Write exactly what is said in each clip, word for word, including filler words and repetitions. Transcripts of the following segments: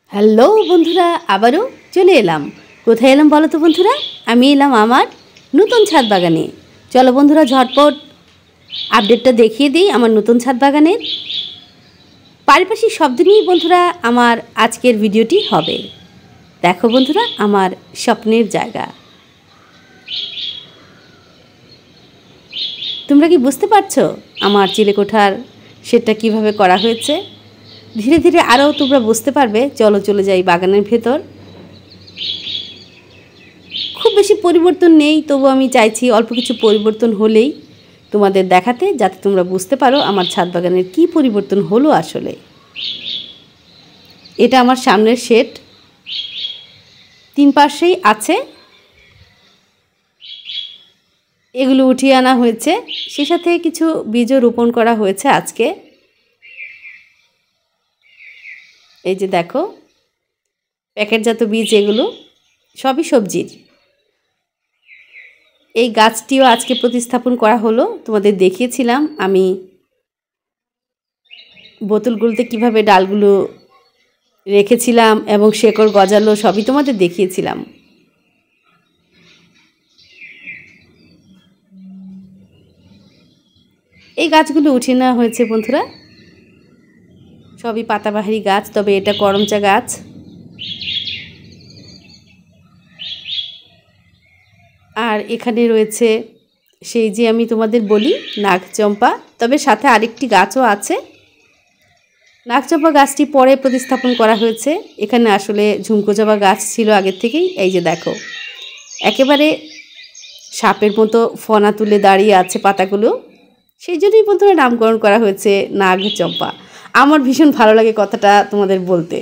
Hello বন্ধুরা, আবারও চলে এলাম। কোথায় এলাম বলো তো বন্ধুরা? আমি এলাম আমার নতুন ছাদ বাগানে। চলো বন্ধুরা, ঝটপট আপডেটটা দেখিয়ে দিই আমার নতুন ছাদ বাগানের। পারিপার্শ্বিক শব্দ নিয়েই বন্ধুরা আমার আজকের ভিডিওটি হবে। দেখো বন্ধুরা, আমার স্বপ্নের জায়গা। তোমরা কি বুঝতে পারছো আমার চিলেকোঠার সেটা কিভাবে করা হয়েছে? ধীরে ধীরে আরও তোমরা বুঝতে পারবে। চলো চলে যাই বাগানের ভেতর। খুব বেশি পরিবর্তন নেই, তবু আমি চাইছি অল্প কিছু পরিবর্তন হলেই তোমাদের দেখাতে, যাতে তোমরা বুঝতে পারো আমার ছাদ বাগানের কী পরিবর্তন হলো আসলে। এটা আমার সামনের শেড, তিন পাশেই আছে। এগুলো উঠিয়ে আনা হয়েছে, সে সাথে কিছু বীজও রোপণ করা হয়েছে আজকে। এই যে দেখো, প্যাকেটজাত বীজ, এগুলো সবই সবজির। এই গাছটিও আজকে প্রতিস্থাপন করা হলো। তোমাদের দেখিয়েছিলাম আমি বোতলগুলোতে কিভাবে ডালগুলো রেখেছিলাম এবং শেকড় গজালো, সবই তোমাদের দেখিয়েছিলাম। এই গাছগুলো উঠিয়ে নেওয়া হয়েছে বন্ধুরা, সবই পাতাবাহারি গাছ, তবে এটা করমচা গাছ। আর এখানে রয়েছে সেই যে আমি তোমাদের বলি নাগচম্পা, তবে সাথে আরেকটি গাছও আছে। নাগচম্পা গাছটি পরে প্রতিস্থাপন করা হয়েছে। এখানে আসলে ঝুমকো জবা গাছ ছিল আগের থেকেই। এই যে দেখো, একেবারে সাপের মতো ফনা তুলে দাঁড়িয়ে আছে পাতাগুলো, সেই জন্যই বন্ধুরা নামকরণ করা হয়েছে নাগচম্পা। আমার ভীষণ ভালো লাগে কথাটা তোমাদের বলতে।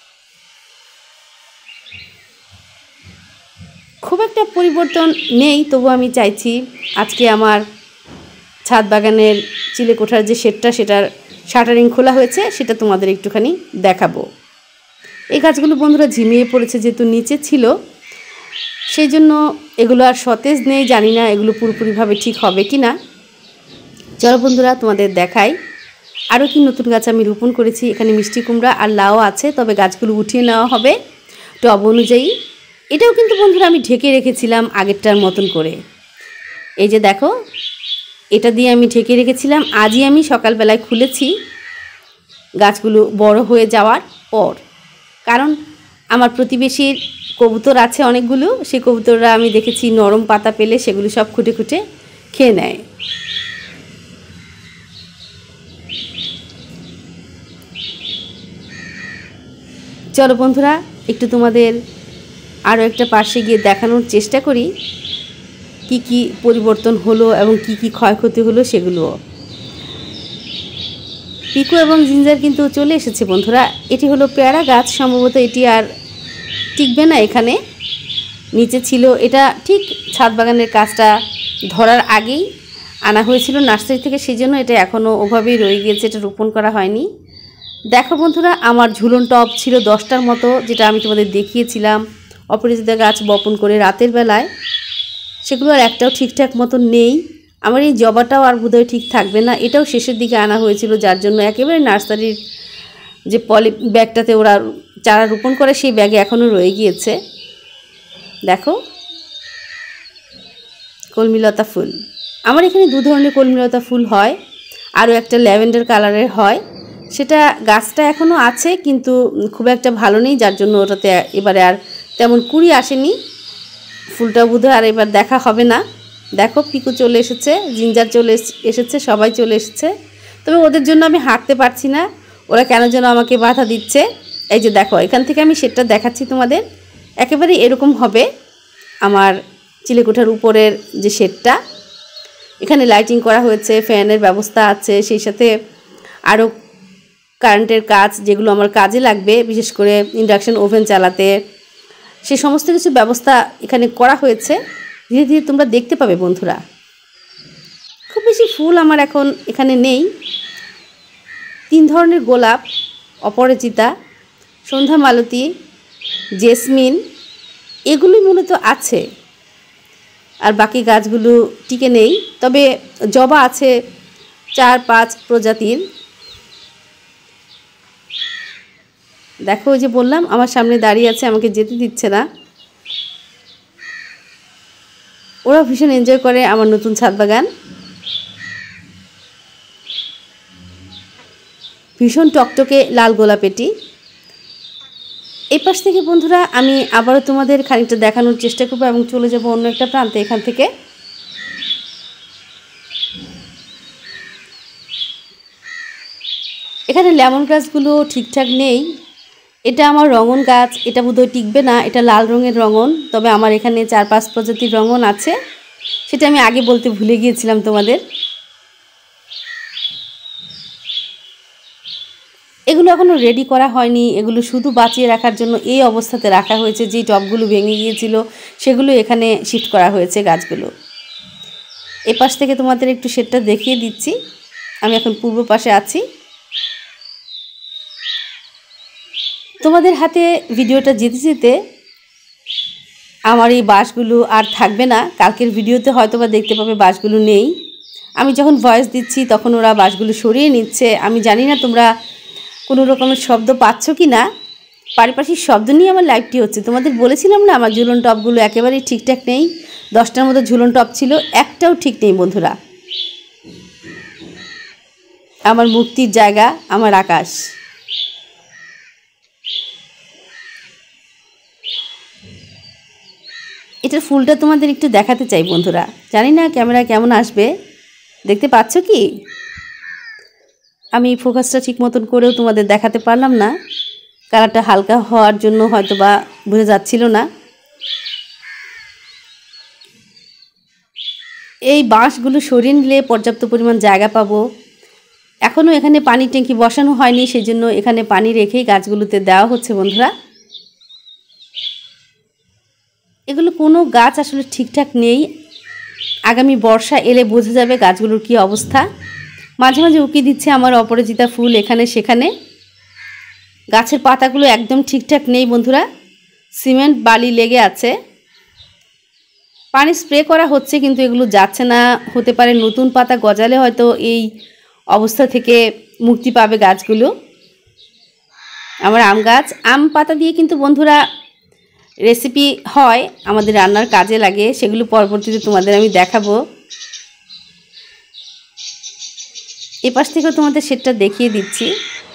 খুব একটা পরিবর্তন নেই, তবু আমি চাইছি আজকে আমার ছাদ বাগানের চিলেকোঠার যে শেডটা, সেটার শাটারিং খোলা হয়েছে, সেটা তোমাদের একটুখানি দেখাবো। এই গাছগুলো বন্ধুরা ঝিমিয়ে পড়েছে, যেহেতু নিচে ছিল, সেই জন্য এগুলো আর সতেজ নেই। জানি না এগুলো পুরোপুরিভাবে ঠিক হবে কি না। চলো বন্ধুরা তোমাদের দেখাই আরও কি নতুন গাছ আমি রোপণ করেছি। এখানে মিষ্টি কুমড়া আর লাউ আছে, তবে গাছগুলো উঠিয়ে নেওয়া হবে টব অনুযায়ী। এটাও কিন্তু বন্ধুরা আমি ঢেকে রেখেছিলাম আগেরটার মতন করে। এই যে দেখো, এটা দিয়ে আমি ঢেকে রেখেছিলাম। আজই আমি সকালবেলায় খুলেছি গাছগুলো বড় হয়ে যাওয়ার পর, কারণ আমার প্রতিবেশীর কবুতর আছে অনেকগুলো। সেই কবুতররা আমি দেখেছি নরম পাতা পেলে সেগুলো সব খুঁটে খুঁটে খেয়ে নেয়। চলো বন্ধুরা, একটু তোমাদের আরও একটা পাশে গিয়ে দেখানোর চেষ্টা করি কি কি পরিবর্তন হলো এবং কি কি ক্ষয়ক্ষতি হলো সেগুলো। পিকু এবং জিঞ্জার কিন্তু চলে এসেছে বন্ধুরা। এটি হলো পেয়ারা গাছ, সম্ভবত এটি আর টিকবে না এখানে। নিচে ছিল, এটা ঠিক ছাদ বাগানের কাজটা ধরার আগেই আনা হয়েছিল নার্সারি থেকে, সেই জন্য এটা এখনও ওভাবেই রয়ে গিয়েছে, এটা রোপণ করা হয়নি। দেখো বন্ধুরা, আমার ঝুলন টব ছিল দশটার মতো, যেটা আমি তোমাদের দেখিয়েছিলাম অপরাজিতা গাছ বপন করে রাতের বেলায়। সেগুলো আর একটাও ঠিকঠাক মতো নেই। আমার এই জবাটাও আর বোধহয় ঠিক থাকবে না। এটাও শেষের দিকে আনা হয়েছিল, যার জন্য একেবারে নার্সারির যে পলি ব্যাগটাতে ওরা চারা রোপণ করে, সেই ব্যাগে এখনও রয়ে গিয়েছে। দেখো, কলমিলতা ফুল। আমার এখানে দু ধরনের কলমিলতা ফুল হয়, আরও একটা ল্যাভেন্ডার কালারের হয়। সেটা গাছটা এখনও আছে, কিন্তু খুব একটা ভালো নেই, যার জন্য ওটাতে এবারে আর তেমন কুড়ি আসেনি। ফুলটা বোধহয় আর এবার দেখা হবে না। দেখো, পিকু চলে এসেছে, জিঞ্জার চলে এসেছে, সবাই চলে এসেছে। তবে ওদের জন্য আমি হাঁটতে পারছি না, ওরা কেন যেন আমাকে বাধা দিচ্ছে। এই যে দেখো, এখান থেকে আমি শেডটা দেখাচ্ছি তোমাদের। একেবারে এরকম হবে আমার চিলেকোঠার উপরের যে শেডটা। এখানে লাইটিং করা হয়েছে, ফ্যানের ব্যবস্থা আছে, সেই সাথে আরও কারেন্টের কাজ যেগুলো আমার কাজে লাগবে, বিশেষ করে ইন্ডাকশন ওভেন চালাতে, সে সমস্ত কিছু ব্যবস্থা এখানে করা হয়েছে। ধীরে ধীরে তোমরা দেখতে পাবে বন্ধুরা। খুব বেশি ফুল আমার এখন এখানে নেই। তিন ধরনের গোলাপ, অপরাজিতা, সন্ধ্যা মালতী, জেসমিন, এগুলোই মূলত আছে। আর বাকি গাছগুলো টিকে নেই, তবে জবা আছে চার পাঁচ প্রজাতির। দেখো ওই যে বললাম আমার সামনে দাঁড়িয়ে আছে, আমাকে যেতে দিচ্ছে না। ওরা ভীষণ এনজয় করে আমার নতুন ছাদ বাগান। ভীষণ টকটকে লাল গোলাপেটি। এই পাশ থেকে বন্ধুরা আমি আবারও তোমাদের খানিকটা দেখানোর চেষ্টা করব এবং চলে যাব অন্য একটা প্রান্তে এখান থেকে। এখানে লেমন গাছগুলো ঠিকঠাক নেই। এটা আমার রঙন গাছ, এটা বোধহয় টিকবে না, এটা লাল রঙের রঙন। তবে আমার এখানে চার পাঁচ প্রজাতির রঙন আছে, সেটা আমি আগে বলতে ভুলে গিয়েছিলাম তোমাদের। এগুলো এখনও রেডি করা হয়নি, এগুলো শুধু বাঁচিয়ে রাখার জন্য এই অবস্থাতে রাখা হয়েছে। যেই টবগুলো ভেঙে গিয়েছিল সেগুলো এখানে শিফট করা হয়েছে গাছগুলো। এ পাশ থেকে তোমাদের একটু সেটটা দেখিয়ে দিচ্ছি। আমি এখন পূর্ব পাশে আছি। তোমাদের হাতে ভিডিওটা যেতে যেতে আমার এই বাঁশগুলো আর থাকবে না। কালকের ভিডিওতে হয়তো বা দেখতে পাবে বাঁশগুলো নেই। আমি যখন ভয়েস দিচ্ছি তখন ওরা বাঁশগুলো সরিয়ে নিচ্ছে। আমি জানি না তোমরা কোনো রকমের শব্দ পাচ্ছ কি না। পারিপার্শ্বিক শব্দ নিয়ে আমার লাইভটি হচ্ছে। তোমাদের বলেছিলাম না আমার ঝুলন টপগুলো একেবারেই ঠিকঠাক নেই। দশটার মতো ঝুলন টপ ছিল, একটাও ঠিক নেই বন্ধুরা। আমার মুক্তির জায়গা আমার আকাশ। এটার ফুলটা তোমাদের একটু দেখাতে চাই বন্ধুরা। জানি না ক্যামেরা কেমন আসবে, দেখতে পাচ্ছ কি? আমি ফোকাসটা ঠিক মতন করেও তোমাদের দেখাতে পারলাম না, কালারটা হালকা হওয়ার জন্য হয়তো বা বোঝা যাচ্ছিল না। এই বাঁশগুলো সরিয়ে নিলে পর্যাপ্ত পরিমাণ জায়গা পাবো। এখনও এখানে পানির ট্যাঙ্কি বসানো হয়নি, সেই জন্য এখানে পানি রেখেই গাছগুলোতে দেওয়া হচ্ছে বন্ধুরা। এগুলো কোনো গাছ আসলে ঠিকঠাক নেই। আগামী বর্ষা এলে বোঝা যাবে গাছগুলোর কী অবস্থা। মাঝে মাঝে উকি দিচ্ছে আমার অপরাজিতা ফুল এখানে সেখানে। গাছের পাতাগুলো একদম ঠিকঠাক নেই বন্ধুরা, সিমেন্ট বালি লেগে আছে। পানি স্প্রে করা হচ্ছে কিন্তু এগুলো যাচ্ছে না। হতে পারে নতুন পাতা গজালে হয়তো এই অবস্থা থেকে মুক্তি পাবে গাছগুলো। আমার আম গাছ, আম পাতা দিয়ে কিন্তু বন্ধুরা রেসিপি হয়, আমাদের রান্নার কাজে লাগে। সেগুলো পরবর্তীতে তোমাদের আমি দেখাবো। এ পাশ থেকেও তোমাদের সেটটা দেখিয়ে দিচ্ছি।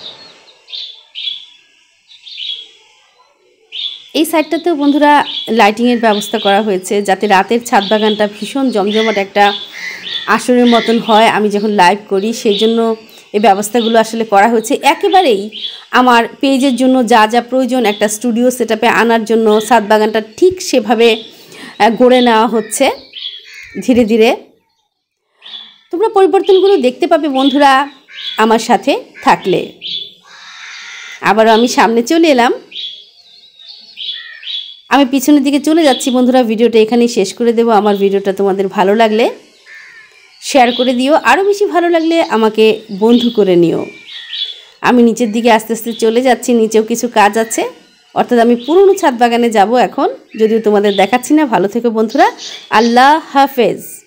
এই সাইডটাতেও বন্ধুরা লাইটিংয়ের ব্যবস্থা করা হয়েছে, যাতে রাতের ছাদ বাগানটা ভীষণ জমজমাট একটা আসরের মতন হয় আমি যখন লাইভ করি। সেই জন্য এই ব্যবস্থাগুলো আসলে করা হয়েছে একেবারেই আমার পেজের জন্য। যা যা প্রয়োজন একটা স্টুডিও সেটআপে আনার জন্য ছাদ বাগানটা ঠিক সেভাবে গড়ে নেওয়া হচ্ছে ধীরে ধীরে। তোমরা পরিবর্তনগুলো দেখতে পাবে বন্ধুরা আমার সাথে থাকলে। আবারও আমি সামনে চলে এলাম, আমি পিছনের দিকে চলে যাচ্ছি বন্ধুরা। ভিডিওটা এখানেই শেষ করে দেব। আমার ভিডিওটা তোমাদের ভালো লাগলে শেয়ার করে দিও, আরও বেশি ভালো লাগলে আমাকে বন্ধু করে নিও। আমি নিচের দিকে আস্তে আস্তে চলে যাচ্ছি, নিচেও কিছু কাজ আছে, অর্থাৎ আমি পুরনো ছাদ বাগানে যাব এখন, যদিও তোমাদের দেখাচ্ছি না। ভালো থেকো বন্ধুরা, আল্লাহ হাফেজ।